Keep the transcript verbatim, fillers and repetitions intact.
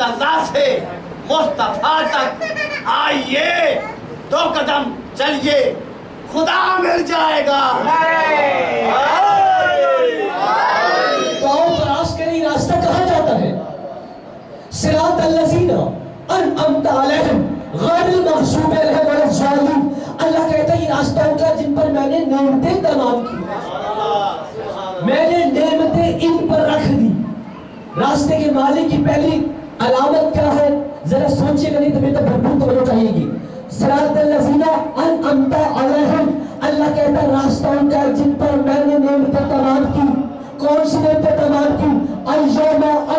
मुर्तजा से मुस्तफा तक आइए, दो कदम चलिए, खुदा मिल जाएगा। गाँव तलाश के लिए रास्ता कहाँ जाता है? सिरातल लज़ीना अनअमता अलैहिम गैरिल मग़ज़ूबि अलैहिम वलज़्ज़ालिमीन। अल्लाह कहता है ये रास्ता होगा जिन पर मैंने नेमतें तमाम की, मैंने नेमतें इन पर रख दी। रास्ते के मालिक की पहली अलामत क्या है? जरा सोचिएगा, नहीं तो मेरे तो भरपूर तवज्जो चाहिएगी। सिरातल लज़ीना अनअमता अलैहिम, अल्लाह कहता है रास्ता उनका जिन पर मैंने नेमतें तमाम की। कौन सी नेमतें तमाम की? अय्यामा